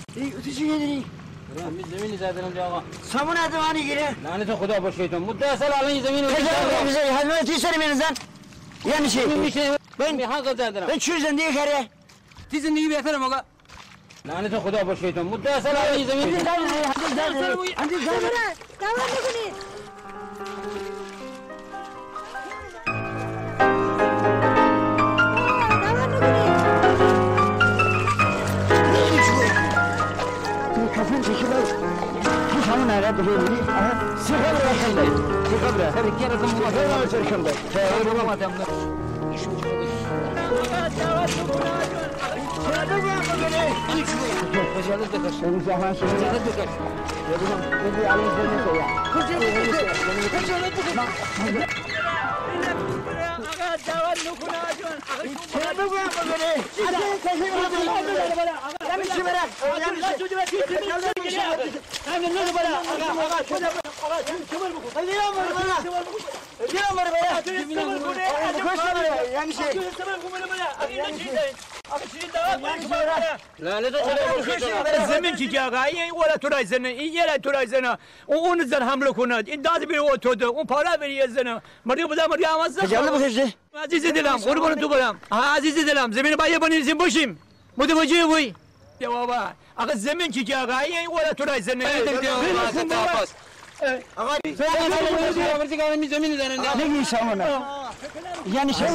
تو چی میدونی؟ من زمینی زدم اونجا آقا. سامون ادوانی گیره. لعنت خدا با شیطان. مدت سال الان این زمین رو میذاری حتما توی سر من زن. یعنی چی؟ میشه من حق زدم. من چی زندگی کردی؟ تی زندگی بهتره آقا. لعنت خدا با شیطان. مدت سال الان این زمین عندي زمن كفن تشبه مش هون على قد فيني سيخبر رحمة سيخبر تركيا رقم ما تركم ده والله ما تمنا زمین چی که آقا این ولا تو رای زنه این یه تو رای زنه اون زن حمله کنه این داد بیر او تو اون پارا بری زنه مردی بودا مردی آواز خجالت بکشه عزیز دلم قربان تو برم عزیز دلم زمین با یه بنویسیم باشیم متوجه وای یا بابا آقا زمین چی که آقا این ولا تو رای زنه آقا زمین زننده نگی سامانه یعنی چه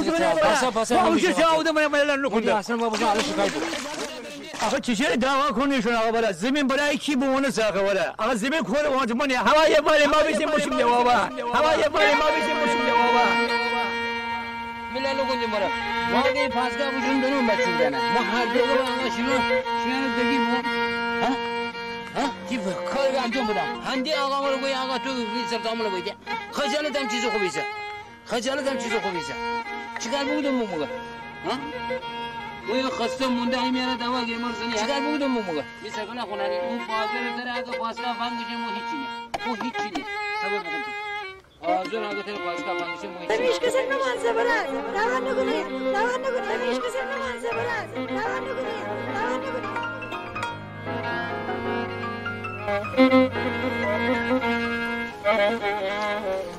آقا چیزی دعوا کنیشون آقا برای زمین برای کی بمونه ساقه برای آقا زمین کنه وانت منی هوای باری ما بیشیم باشیم یا بابا هوای باری ما بیشیم باشیم یا بابا ملالو کنیم برای واقعی پاسگاه بودیم دنون بچون دنه ما هر دیگه آقا شنو دگی مو ها کی کار انجام بدم هندی آقا ما رو گوی آقا تو سرتامو رو گوی خجالتم چیز خوبیه خجالتم چیز خوبیه چیکار بودم موقع ها او خسته مونده ای میاره دوا گیر مرزنی چیکار بودم موقع میشه کنه خونانی اون فاضل داره اگه پاسگاه فنگش مو هیچی نه او هیچی نه صبر بکن آزور اگه تو پاسگاه فنگش مو هیچی نمیش کسی نمان زبرد دوا نکنید نمیش کسی نمان زبرد دوا نکنید Thank you.